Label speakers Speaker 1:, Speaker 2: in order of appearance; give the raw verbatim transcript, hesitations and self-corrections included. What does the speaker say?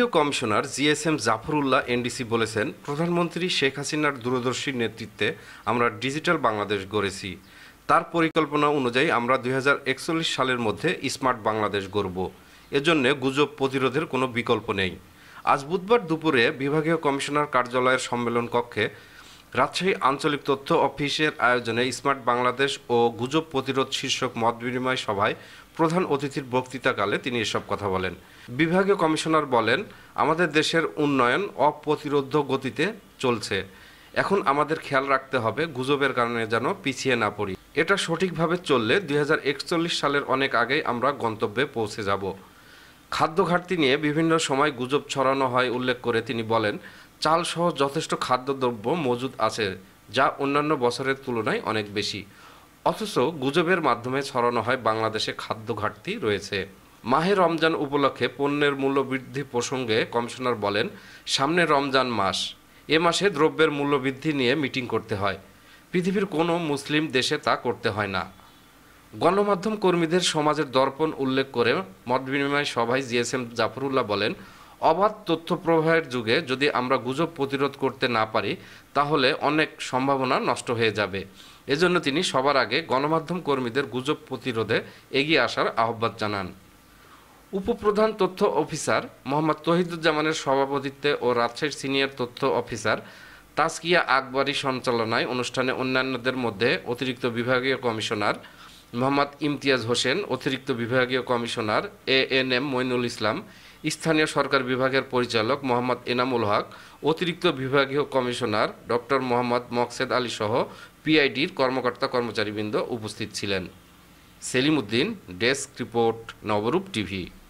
Speaker 1: বিভাগীয় commissioner GSM Zafrullah NDC বলেছেন, প্রধানমন্ত্রী শেখ হাসিনার দূরদর্শী নেতৃত্বে আমরা ডিজিটাল বাংলাদেশ গড়েছি। তার পরিকল্পনা অনুযায়ী আমরা দুই হাজার একচল্লিশ সালের মধ্যে স্মার্ট বাংলাদেশ গড়ব। এজন্য গুজব প্রতিরোধের কোনো বিকল্প নেই। আজ বুধবার দুপুরে বিভাগীয় কমিশনার কার্যালয়ের সম্মেলন কক্ষে রাজশাহী আঞ্চলিক তথ্য অফিসের আয়োজনে স্মার্ট বাংলাদেশ ও গুজব প্রতিরোধ শীর্ষক মত বিনিময় সভায় প্রধান অতিথির বক্তৃতাকালে তিনি এসব কথা বলেন। বিভাগীয় কমিশনার বলেন, আমাদের দেশের উন্নয়ন অপ্রতিরোধ্য গতিতে চলছে। এখন আমাদের খেয়াল রাখতে হবে গুজবের কারণে যেন পিছিয়ে না পড়ি। এটা সঠিকভাবে চললে দুই হাজার একচল্লিশ সালের অনেক আগেই আমরা গন্তব্যে পৌঁছে যাব। খাদ্য ঘাটতি নিয়ে বিভিন্ন সময় গুজব ছড়ানো হয় উল্লেখ করে তিনি বলেন, চালসহ যথেষ্ট খাদ্যদ্রব্য মজুদ আছে, যা অন্যান্য বছরের তুলনায় অনেক বেশি। অথচ গুজবের মাধ্যমে ছড়ানো হয় বাংলাদেশে খাদ্য ঘাটতি রয়েছে। মাহে রমজান উপলক্ষে পণ্যের মূল্য বৃদ্ধি প্রসঙ্গে কমিশনার বলেন, সামনে রমজান মাস, এ মাসে দ্রব্যের মূল্য বৃদ্ধি নিয়ে মিটিং করতে হয়। পৃথিবীর কোনো মুসলিম দেশে তা করতে হয় না। গণমাধ্যম কর্মীদের সমাজের দর্পণ উল্লেখ করে মতবিনিময় সভায় জিএসএম জাফরুল্লাহ বলেন, অবাধ তথ্য প্রবাহের যুগে যদি আমরা গুজব প্রতিরোধ করতে না পারি তাহলে অনেক সম্ভাবনা নষ্ট হয়ে যাবে। এজন্য তিনি সবার আগে গণমাধ্যম কর্মীদের গুজব প্রতিরোধে এগিয়ে আসার আহ্বান জানান। উপপ্রধান তথ্য অফিসার মোহাম্মদ তহিদুজ্জামানের সভাপতিত্বে ও রাজশাহীর সিনিয়র তথ্য অফিসার তাসকিয়া আকবরী সঞ্চালনায় অনুষ্ঠানে অন্যান্যদের মধ্যে অতিরিক্ত বিভাগীয় কমিশনার মোহাম্মদ ইমতিয়াজ হোসেন, অতিরিক্ত বিভাগীয় commissioner A N M Moinul Islam, স্থানীয় সরকার বিভাগের পরিচালক মোহাম্মদ এনামুল হক, অতিরিক্ত বিভাগীয় কমিশনার ডক্টর মোহাম্মদ মকসেদ আলী সহ পিআইডির কর্মকর্তা কর্মচারীবৃন্দ উপস্থিত ছিলেন। Selim Uddin, desk report, Nabarup TV.